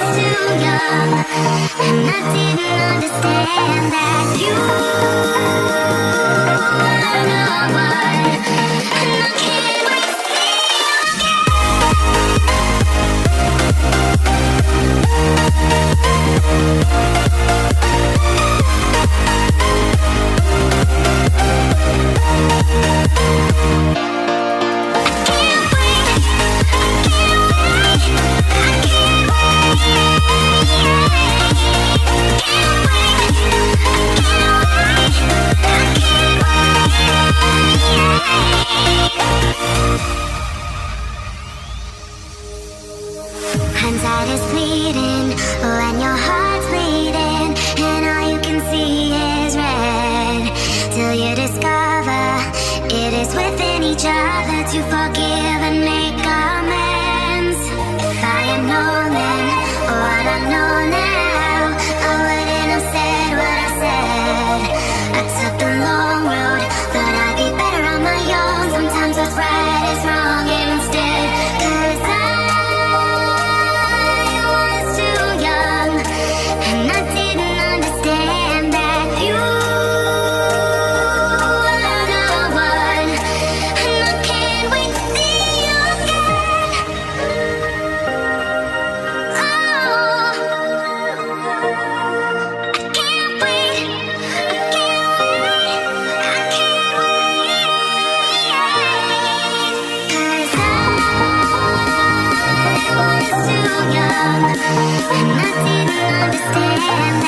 Hindsight is fleeting when your heart's bleeding and all you can see is red, till you discover it is within each other to forgive and make amends. If I had known then what I know now, I wouldn't have said what I said. I took the long road, thought I'd be better on my own. Sometimes what's right is wrong instead, 'cause and I didn't understand.